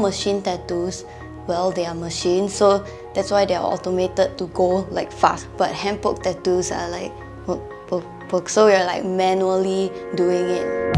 machine tattoos, well, they are machines, so that's why they are automated to go like fast. But hand poke tattoos are like poke, poke, poke, so you're like manually doing it.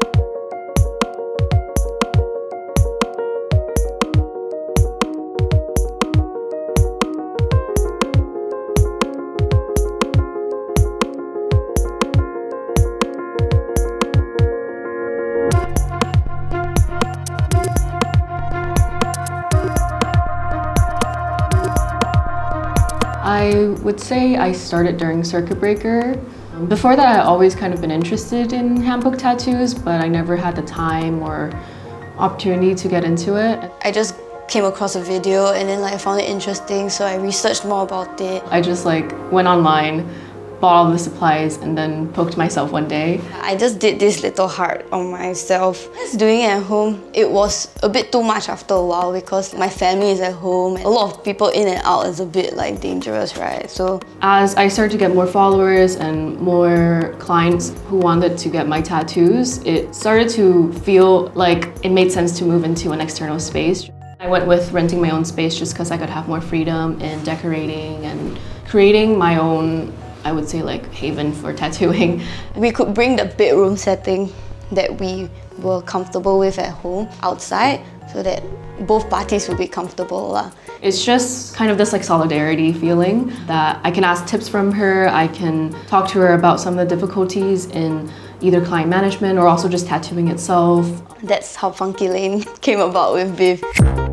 I would say I started during circuit breaker. Before that, I always kind of been interested in hand poke tattoos, but I never had the time or opportunity to get into it. I just came across a video and then I found it interesting, so I researched more about it. I just went online, bought all the supplies, and then poked myself one day. I just did this little heart on myself. Just doing it at home, it was a bit too much after a while because my family is at home. A lot of people in and out is a bit dangerous, right? So as I started to get more followers and more clients who wanted to get my tattoos, it started to feel like it made sense to move into an external space. I went with renting my own space just because I could have more freedom in decorating and creating my own, I would say, haven for tattooing. We could bring the bedroom setting that we were comfortable with at home outside so that both parties would be comfortable. It's just kind of this solidarity feeling that I can ask tips from her, I can talk to her about some of the difficulties in either client management or also just tattooing itself. That's how Funky Lane came about with Biff.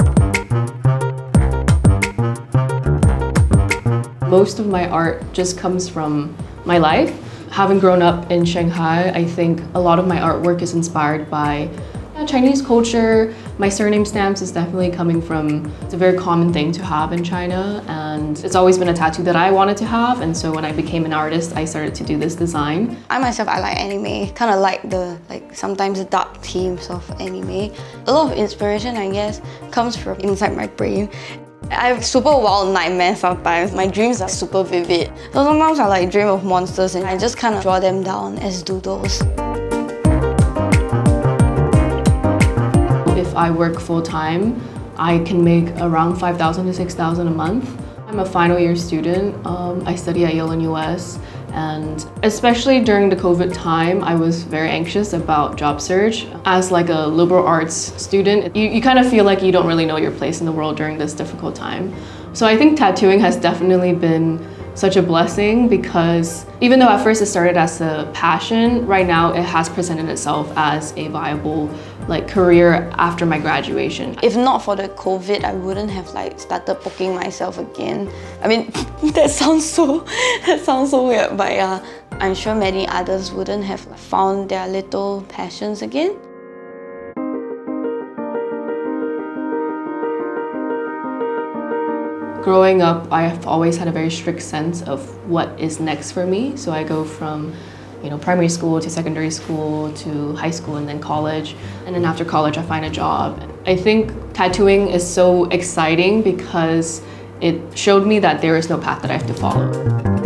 Most of my art just comes from my life. Having grown up in Shanghai, I think a lot of my artwork is inspired by Chinese culture. My surname stamps is definitely coming from, it's a very common thing to have in China, and it's always been a tattoo that I wanted to have, and so when I became an artist, I started to do this design. I myself, I like anime, kind of like the sometimes the dark themes of anime. A lot of inspiration, I guess, comes from inside my brain. I have super wild nightmares sometimes. My dreams are super vivid. So sometimes I dream of monsters and I just kind of draw them down as doodles. If I work full-time, I can make around 5,000 to 6,000 a month. I'm a final year student. I study at Yale in US, and especially during the COVID time, I was very anxious about job search. As a liberal arts student, you kind of feel like you don't really know your place in the world during this difficult time. So I think tattooing has definitely been such a blessing because even though at first it started as a passion, right now it has presented itself as a viable career after my graduation. If not for the COVID, I wouldn't have started poking myself again. I mean, that sounds so weird, but yeah, I'm sure many others wouldn't have found their little passions again. Growing up, I've always had a very strict sense of what is next for me. So I go from primary school to secondary school to high school and then college. And then after college, I find a job. I think tattooing is so exciting because it showed me that there is no path that I have to follow.